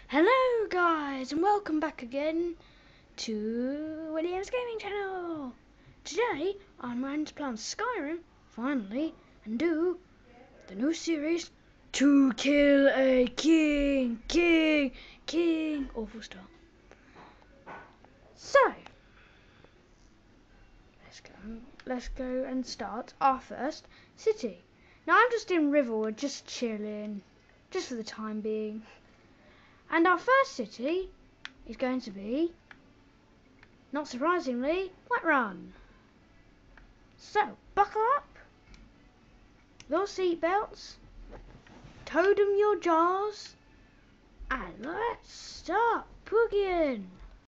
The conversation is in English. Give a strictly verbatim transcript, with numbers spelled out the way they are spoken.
Hello guys and welcome back again to William's Gaming Channel. Today I'm going to play on Skyrim, finally, and do the new series, To Kill a King, King, King. Awful start. So, let's go, let's go and start our first city. Now I'm just in Riverwood, just chilling, just for the time being. And our first city is going to be, not surprisingly, Whiterun. So, buckle up, your seatbelts, totem your jars, and let's start boogieing.